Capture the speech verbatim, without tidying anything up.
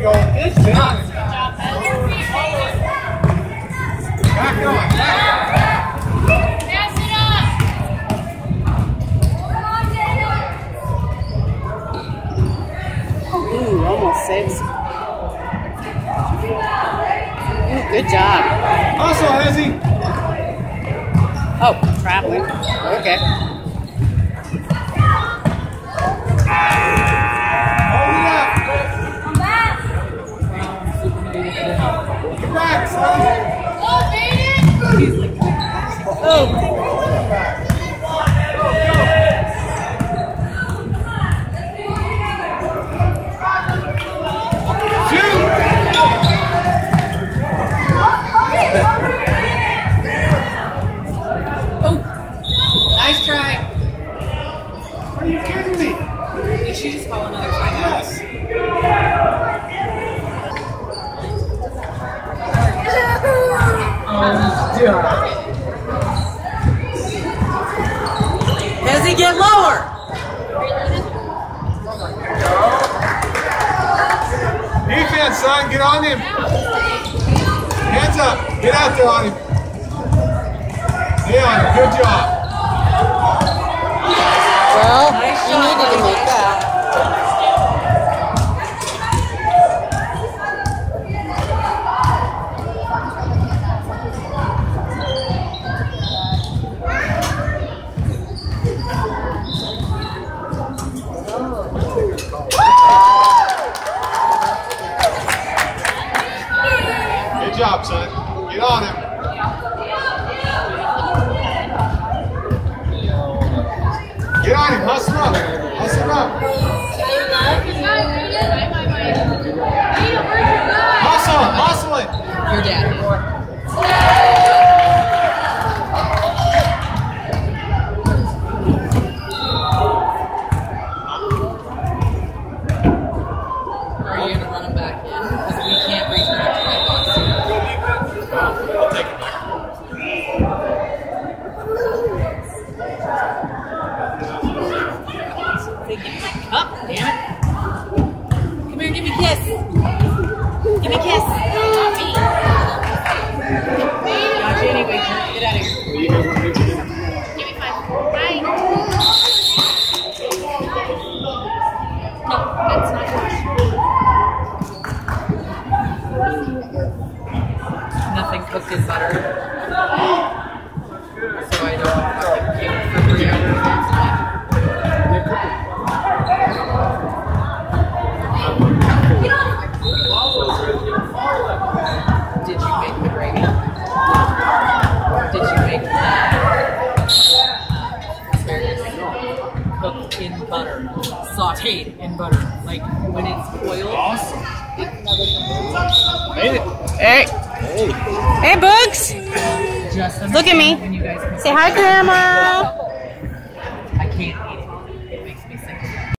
go. Good job. Back on. Pass it up. Ooh, almost saves. Ooh, good job. Also, Hezzy. Oh, traveling. Okay. Oh. Oh. Nice try. Are you kidding me? Did she just call another timeout? Oh, God. Does he get lower? Defense, son, get on him. Hands up. Get out there on him. Stay on him. Good job. Well, you needed to make that. Good job, son. Get on him. Get on him. Hustle up. Hustle up. Hustle. Hustle it. Your dad. Are you going to run him back in? Because we can't return it to the box. I'll take it back. Give me my cup, damn it. Come here, give me a kiss. Give me a kiss. Not me. Not you anyway. Get out of here. Give me five. Bye. No, that's not yours. Nothing cooked is better. So I don't fucking puke for three hours. Did you make the gravy? Did you make the asparagus cooked in butter, sauteed in butter, like when it's oiled? Awesome. Made it. Hey, Hey. hey, Boogs! Just Look at me. when you guys can Say hi, Grandma.